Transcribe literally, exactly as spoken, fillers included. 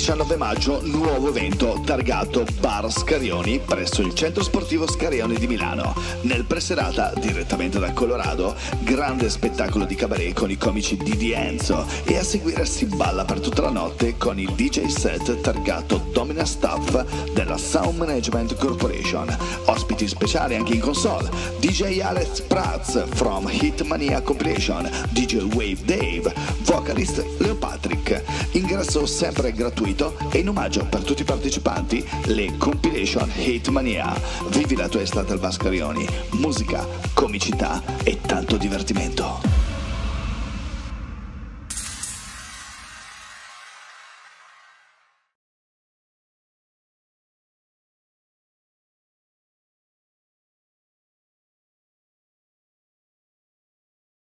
diciannove maggio, nuovo evento targato Bar Scarioni presso il Centro Sportivo Scarioni di Milano. Nel preserata, direttamente da Colorado, grande spettacolo di cabaret con i comici Didi e Enzo, e a seguire si balla per tutta la notte con il D J set targato Domina Staff della Sound Management Corporation. Ospiti speciali anche in console: D J Alex Prats from Hitmania Compilation, D J Wave Dave, vocalist Leo Patrick. Ingresso sempre gratuito e in omaggio per tutti i partecipanti le compilation Hitmania. Vivi la tua estate al Bar Scarioni, musica, comicità e tanto divertimento.